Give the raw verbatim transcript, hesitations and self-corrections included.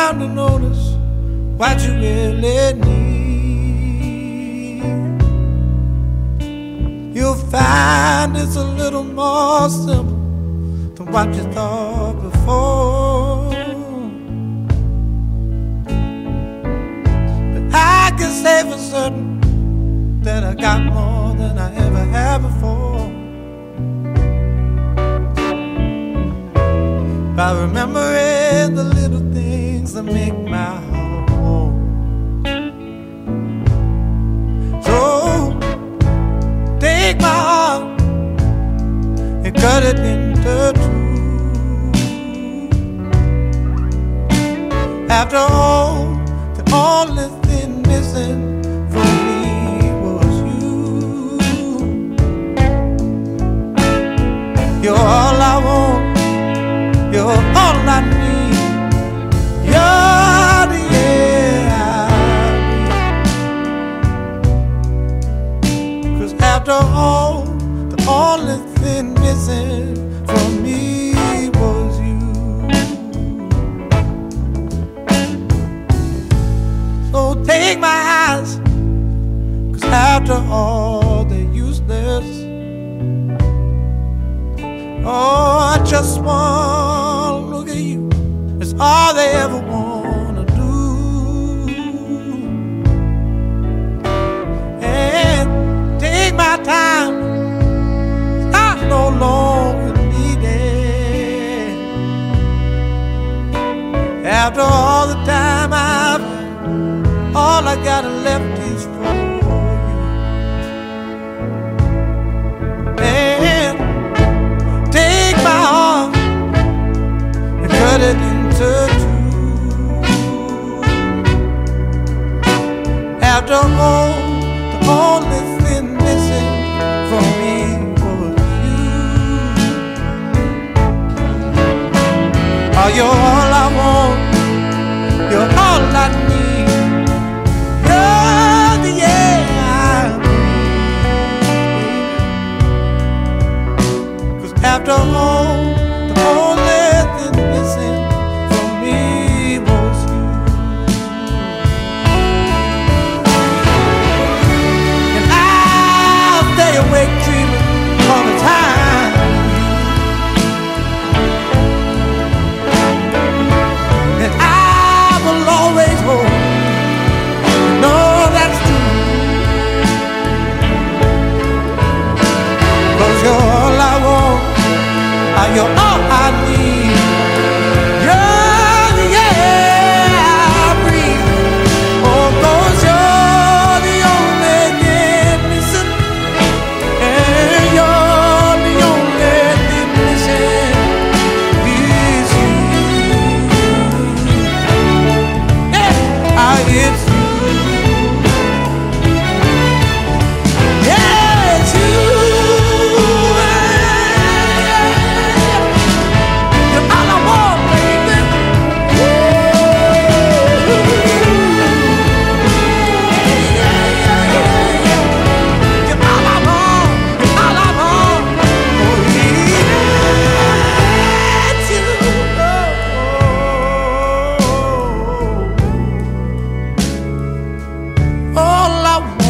down to notice what you really need, you'll find it's a little more simple than what you thought before. But I can say for certain that I got more than I ever had before. By remembering the little things that make my heart warm. So take my heart and cut it into two. After all, the only thing missing from me was you. You're all I want, you're all I need, you're the air I breathe. 'Cause after all, the only thing missing from me was you. So take my eyes, 'cause after all they're useless. Oh, I just want to look at you, it's all they ever want to do. And take my time, I no longer need it. After all the time I've had, all I got left is for you. And take my heart and cut it into two. After all, the only thing missing from me was you. Oh, you're all I want, you're all I need, you're the air I breathe. 'Cause after all, the only thing missing from me was you. And I'll stay awake dreaming all the time. And I will always hope, no, that's true. 'Cause you're all I want, you're all I need, you're the air I breathe. Oh, 'cause you're the only thing missing, and you're the only thing missing is you. Yeah, ah, it's you. Yeah, it's you. All I want.